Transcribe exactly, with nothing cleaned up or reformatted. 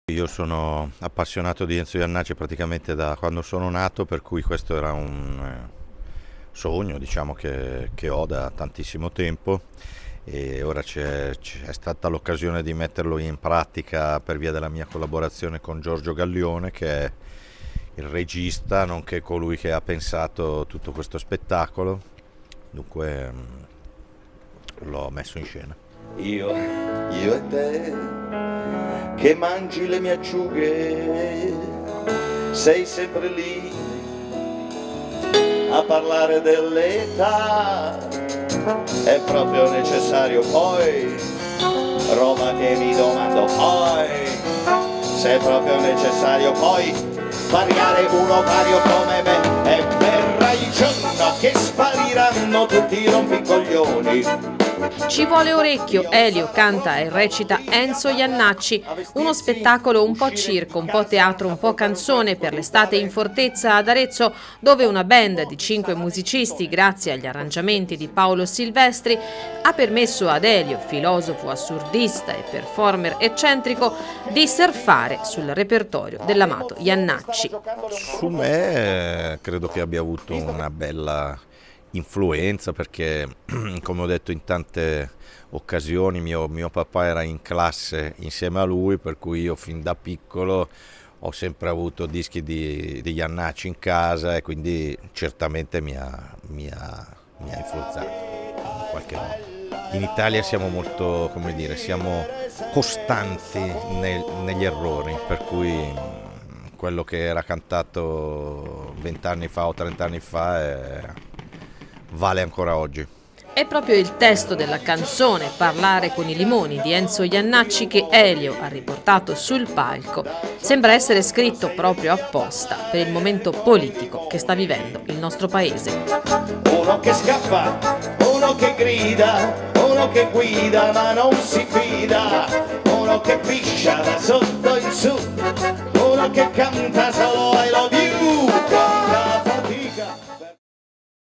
Io sono appassionato di Enzo Jannacci praticamente da quando sono nato, per cui questo era un eh, sogno, diciamo, che, che ho da tantissimo tempo, e ora c'è, c'è stata l'occasione di metterlo in pratica per via della mia collaborazione con Giorgio Gallione, che è il regista nonché colui che ha pensato tutto questo spettacolo. Dunque mh, l'ho messo in scena. Io, io e te, che mangi le mie acciughe, sei sempre lì a parlare dell'età. È proprio necessario poi, roba che mi domando poi, se è proprio necessario poi variare un ovario come me, e verrà il giorno che spariranno tutti i rompicoglioni. Ci vuole orecchio, Elio canta e recita Enzo Jannacci, uno spettacolo un po' circo, un po' teatro, un po' canzone per l'estate in Fortezza ad Arezzo, dove una band di cinque musicisti, grazie agli arrangiamenti di Paolo Silvestri, ha permesso ad Elio, filosofo assurdista e performer eccentrico, di surfare sul repertorio dell'amato Jannacci. Su me credo che abbia avuto una bella influenza, perché come ho detto in tante occasioni mio, mio papà era in classe insieme a lui, per cui io fin da piccolo ho sempre avuto dischi di, di Jannacci in casa, e quindi certamente mi ha, mi ha, mi ha influenzato in qualche modo. In Italia siamo molto, come dire, siamo costanti nel, negli errori, per cui quello che era cantato vent'anni fa o trent'anni fa è, vale ancora oggi. È proprio il testo della canzone Parlare con i limoni di Enzo Jannacci che Elio ha riportato sul palco. Sembra essere scritto proprio apposta per il momento politico che sta vivendo il nostro paese. Uno che scappa, uno che grida, uno che guida ma non si fida, uno che piscia da sotto in su, uno che canta solo ai loghi.